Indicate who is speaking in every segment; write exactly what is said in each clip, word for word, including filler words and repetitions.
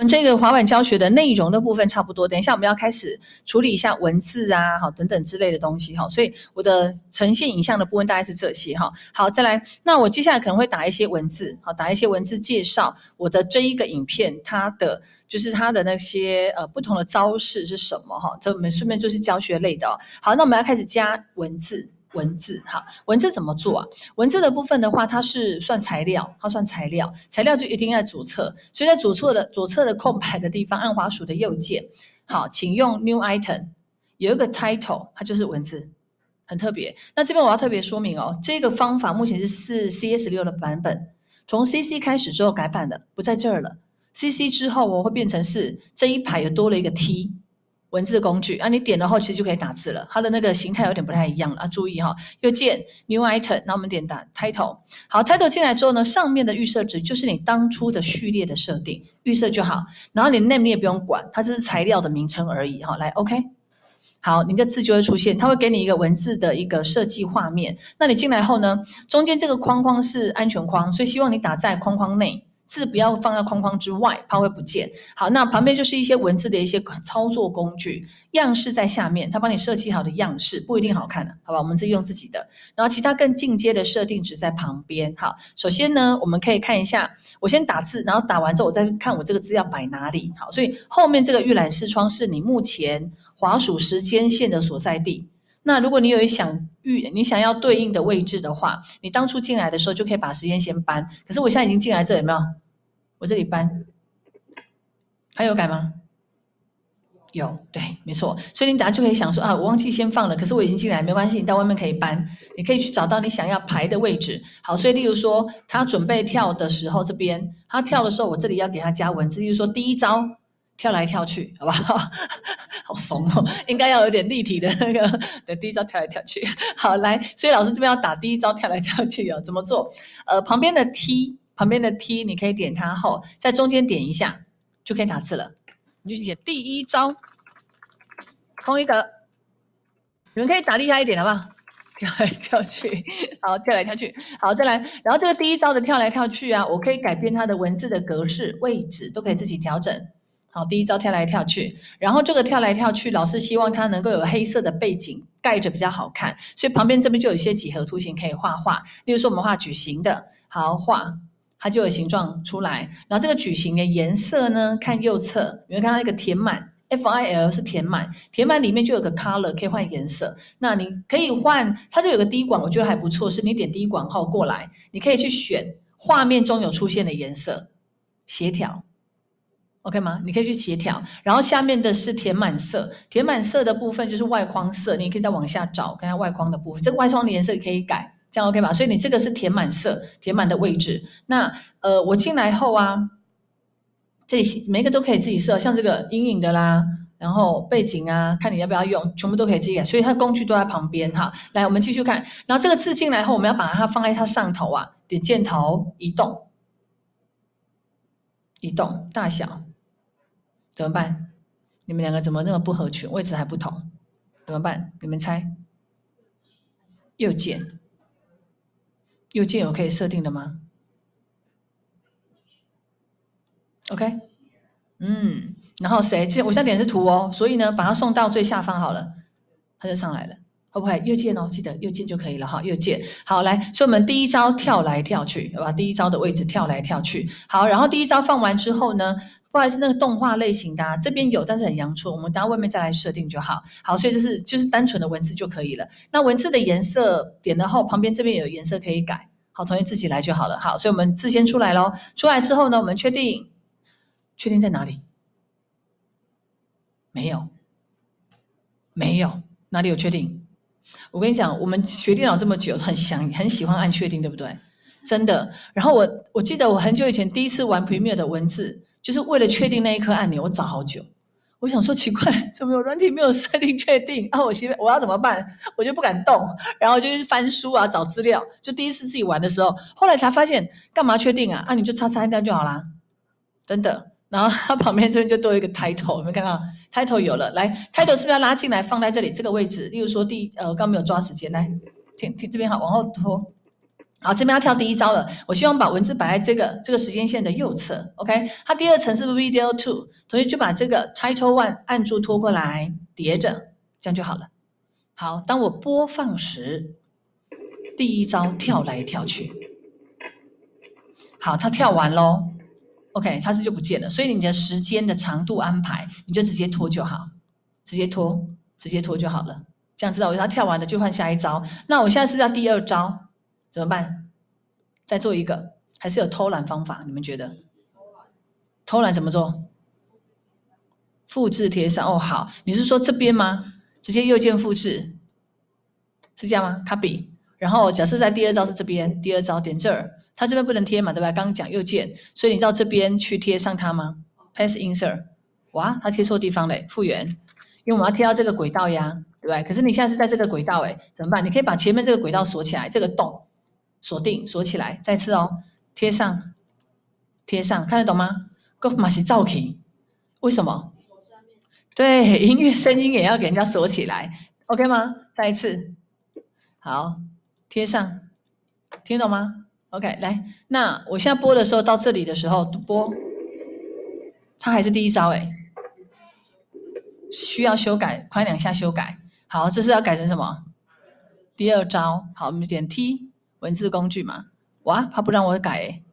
Speaker 1: 这个滑板教学的内容的部分差不多，等一下我们要开始处理一下文字啊，好等等之类的东西哈，所以我的呈现影像的部分大概是这些哈。好，再来，那我接下来可能会打一些文字，好，打一些文字介绍我的这一个影片，它的就是它的那些呃不同的招式是什么哈，这我们顺便就是教学类的哦。好，那我们要开始加文字。文字哈，文字怎么做啊？文字的部分的话，它是算材料，它算材料，材料就一定在左侧，所以在左侧的左侧的空白的地方，按滑鼠的右键，好，请用 New Item， 有一个 Title， 它就是文字，很特别。那这边我要特别说明哦，这个方法目前是是 C S 六 的版本，从 C C 开始之后改版的，不在这儿了。C C 之后我会变成是这一排又多了一个 T。文字工具啊，你点了后其实就可以打字了，它的那个形态有点不太一样了啊，注意哈，右键 New Item， 那我们点打 Title， 好 ，Title 进来之后呢，上面的预设值就是你当初的序列的设定，预设就好，然后你 name 你也不用管，它只是材料的名称而已哈，来 OK， 好，你的字就会出现，它会给你一个文字的一个设计画面，那你进来后呢，中间这个框框是安全框，所以希望你打在框框内。字不要放在框框之外，怕会不见。好，那旁边就是一些文字的一些操作工具，样式在下面，它帮你设计好的样式不一定好看的，好吧？我们自己用自己的。然后其他更进阶的设定值在旁边。好，首先呢，我们可以看一下，我先打字，然后打完之后我再看我这个字要摆哪里。好，所以后面这个预览视窗是你目前滑鼠时间线的所在地。那如果你有想预你想要对应的位置的话，你当初进来的时候就可以把时间先搬。可是我现在已经进来这，有没有？我这里搬，还有改吗？有，对，没错。所以你等下就可以想说啊，我忘记先放了，可是我已经进来，没关系，你到外面可以搬，你可以去找到你想要排的位置。好，所以例如说他准备跳的时候，这边他跳的时候，我这里要给他加文字，例如说第一招跳来跳去，好不好？好怂哦，应该要有点立体的那个，对，第一招跳来跳去。好，来，所以老师这边要打第一招跳来跳去哦，怎么做？呃，旁边的 T。旁边的 T 你可以点它后，在中间点一下就可以打字了。你就写第一招，同一个，你们可以打厉害一点好不好？跳来跳去，好，跳来跳去，好，再来。然后这个第一招的跳来跳去啊，我可以改变它的文字的格式、位置，都可以自己调整。好，第一招跳来跳去，然后这个跳来跳去，老师希望它能够有黑色的背景盖着比较好看，所以旁边这边就有一些几何图形可以画画。例如说我们画矩形的，好画。它就有形状出来，然后这个矩形的颜色呢，看右侧，你会看到一个填满 ，F I L 是填满，填满里面就有个 color 可以换颜色。那你可以换，它就有个滴管，我觉得还不错，是你点滴管后过来，你可以去选画面中有出现的颜色，协调 ，OK 吗？你可以去协调，然后下面的是填满色，填满色的部分就是外框色，你可以再往下找，看下外框的部分，这个外框的颜色可以改。这样 OK 吧？所以你这个是填满色，填满的位置。那呃，我进来后啊，这里每一个都可以自己设，像这个阴影的啦，然后背景啊，看你要不要用，全部都可以自己改。所以它工具都在旁边哈。来，我们继续看。然后这个字进来后，我们要把它放在它上头啊，点箭头移动，移动大小，怎么办？你们两个怎么那么不合群？位置还不同，怎么办？你们猜？右键。右键有可以设定的吗 ？OK， 嗯，然后谁？我现在点的是图哦，所以呢，把它送到最下方好了，它就上来了，会不会？右键哦，记得右键就可以了哈，右键。好，来，所以我们第一招跳来跳去，好吧？第一招的位置跳来跳去。好，然后第一招放完之后呢，不好意思，那个动画类型的、啊、这边有，但是很阳春，我们等下外面再来设定就好。好，所以就是就是单纯的文字就可以了。那文字的颜色点了后，旁边这边有颜色可以改。好，同学自己来就好了。好，所以我们字先出来咯。出来之后呢，我们确定，确定在哪里？没有，没有，哪里有确定？我跟你讲，我们学电脑这么久，很想很喜欢按确定，对不对？真的。然后我我记得我很久以前第一次玩 Premiere 的文字，就是为了确定那一颗按钮，我找好久。我想说奇怪，怎么有软体没有设定确定啊？我我要怎么办？我就不敢动，然后就去翻书啊，找资料。就第一次自己玩的时候，后来才发现干嘛确定啊？啊，你就叉叉按掉就好啦，真的。然后它旁边这边就多一个 title， 有没有看到 title 有了？来 ，title 是不是要拉进来放在这里这个位置？例如说第呃，刚没有抓时间，来，听听这边好，往后拖。 好，这边要跳第一招了。我希望把文字摆在这个这个时间线的右侧 ，OK？ 它第二层是 Video Two， 同学就把这个 Title One 按住拖过来，叠着，这样就好了。好，当我播放时，第一招跳来跳去。好，它跳完咯 OK， 它是就不见了。所以你的时间的长度安排，你就直接拖就好，直接拖，直接拖就好了。这样知道我它跳完了就换下一招。那我现在是不是要第二招？怎么办？再做一个，还是有偷懒方法？你们觉得？偷懒怎么做？复制贴上。哦，好，你是说这边吗？直接右键复制，是这样吗 ？Copy。然后假设在第二招是这边，第二招点这儿，它这边不能贴嘛，对吧？刚刚讲右键，所以你到这边去贴上它吗 ？Paste Insert。哇，它贴错地方嘞，复原。因为我们要贴到这个轨道呀，对不对？可是你现在是在这个轨道，哎，怎么办？你可以把前面这个轨道锁起来，这个洞。锁定锁起来，再次哦，贴上，贴上，看得懂吗？个马是造起，为什么？对，音乐声音也要给人家锁起来 ，OK 吗？再一次，好，贴上，听懂吗 ？OK， 来，那我现在播的时候到这里的时候播，它还是第一招哎，需要修改，快两下修改。好，这是要改成什么？第二招，好，我们点 T。文字工具嘛，哇，他不让我改诶，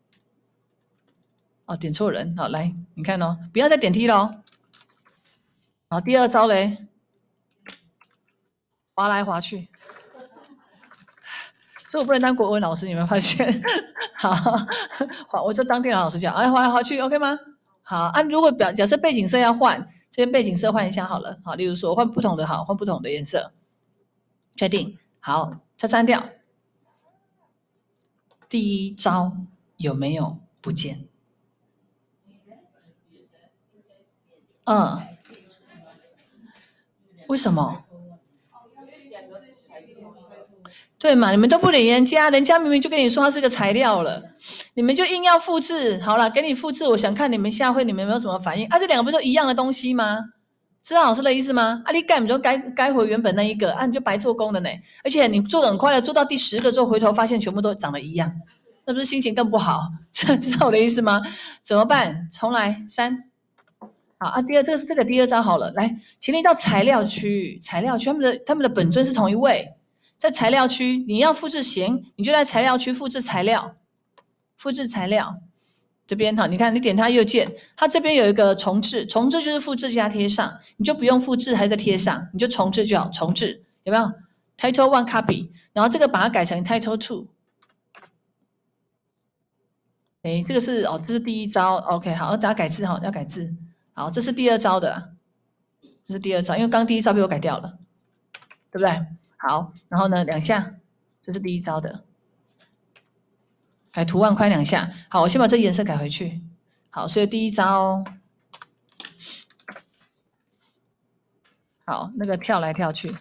Speaker 1: 哦，点错人，好来，你看哦，不要再点 T 咯。好，第二招嘞，滑来滑去，所以我不能当国文老师，你们发现？好，我就当电脑老师讲，哎，滑来滑去 ，OK 吗？好啊，如果表假设背景色要换，这边背景色换一下好了，好，例如说换不同的好，换不同的颜色，确定，好，再删掉。第一招有没有不见？嗯，为什么？对嘛？你们都不理人家，人家明明就跟你说它是个材料了，你们就硬要复制。好了，给你复制，我想看你们下回你们有没有什么反应？啊，这两个不是都一样的东西吗？知道老师的意思吗？啊，你改你就改改回原本那一个，啊，你就白做工了呢。而且你做的很快了，做到第十个之后，回头发现全部都长得一样，那不是心情更不好？知道我的意思吗？怎么办？重来三。好啊，第二这个是这个第二招好了，来，请你到材料区，材料区他们的他们的本尊是同一位，在材料区你要复制行，你就在材料区复制材料，复制材料。这边哈，你看你点它右键，它这边有一个重置，重置就是复制加贴上，你就不用复制还在贴上，你就重置就好，重置有没有 ？Title One Copy， 然后这个把它改成 Title Two。哎，这个是哦，这是第一招 ，OK， 好，大家改字哈，要改字。好，这是第二招的，这是第二招，因为刚第一招被我改掉了，对不对？好，然后呢，两下，这是第一招的。改图案快两下，好，我先把这颜色改回去。好，所以第一招，好，那个跳来跳去，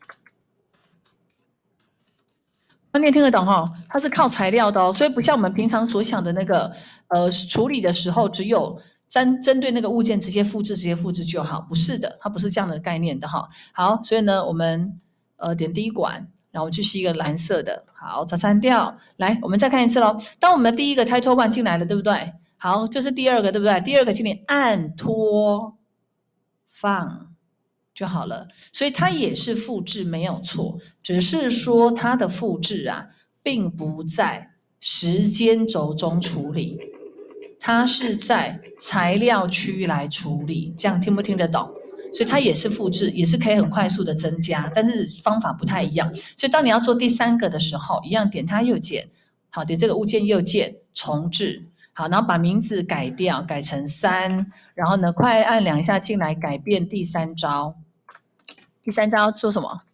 Speaker 1: 那你也听得懂哈？它是靠材料的哦，所以不像我们平常所想的那个，呃，处理的时候只有针针对那个物件直接复制，直接复制就好，不是的，它不是这样的概念的哈。好，所以呢，我们呃点滴管。然后我去吸一个蓝色的，好，再删掉。来，我们再看一次咯。当我们的第一个 Title One 进来了，对不对？好，这是第二个，对不对？第二个，请你按拖放就好了。所以它也是复制，没有错，只是说它的复制啊，并不在时间轴中处理，它是在材料区来处理。这样听不听得懂？所以它也是复制，也是可以很快速的增加，但是方法不太一样。所以当你要做第三个的时候，一样点它右键，好，点这个物件右键重置，好，然后把名字改掉，改成三，然后呢，快按两下进来改变第三招。第三招做什么？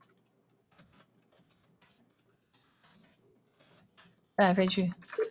Speaker 1: 飞来飞去。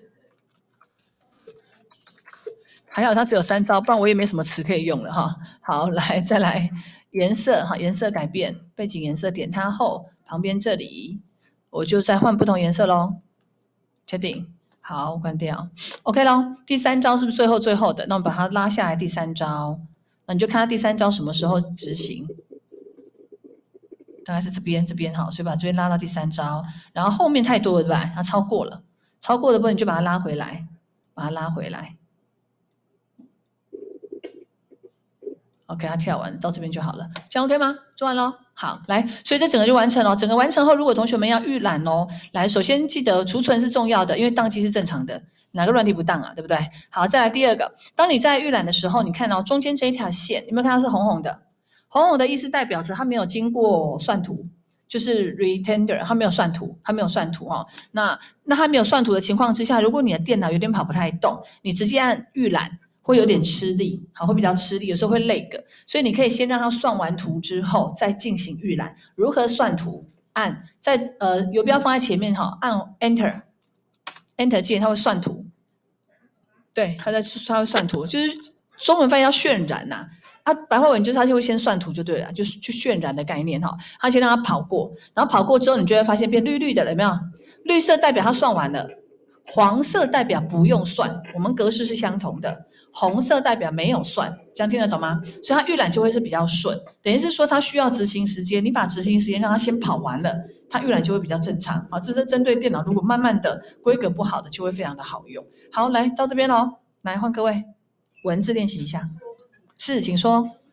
Speaker 1: 还好它只有三招，不然我也没什么词可以用了哈。好，来再来颜色哈，颜色改变，背景颜色点它后，旁边这里我就再换不同颜色咯。确定，好，关掉 ，OK 咯。第三招是不是最后最后的？那我们把它拉下来，第三招，那你就看它第三招什么时候执行。 大概是这边这边哈，所以把这边拉到第三招，然后后面太多了对吧？它超过了，超过的部分你就把它拉回来，把它拉回来。OK， 它跳完到这边就好了，这样 OK 吗？做完咯。好，来，所以这整个就完成了。整个完成后，如果同学们要预览哦，来，首先记得储存是重要的，因为宕机是正常的，哪个软体不宕啊？对不对？好，再来第二个，当你在预览的时候，你看到、哦、中间这一条线，有没有看到是红红的？红红的意思代表着它没有经过算图，就是 retender， 它没有算图，它没有算图哈、哦。那那它没有算图的情况之下，如果你的电脑有点跑不太动，你直接按预览。会有点吃力，好，会比较吃力，有时候会累个，所以你可以先让它算完图之后再进行预览。如何算图？按在呃游标放在前面哈，按 Enter Enter 键，它会算图。对，它在它会算图，就是中文翻译要渲染呐、啊。啊，白话文就是它就会先算图就对了，就是去渲染的概念哈。它先让它跑过，然后跑过之后，你就会发现变绿绿的了，有没有？绿色代表它算完了。黄色代表不用算，我们格式是相同的。红色代表没有算，这样听得懂吗？所以它预览就会是比较顺，等于是说它需要执行时间，你把执行时间让它先跑完了，它预览就会比较正常。好，这是针对电脑如果慢慢的规格不好的就会非常的好用。好，来到这边咯，来换各位文字练习一下。是，请说。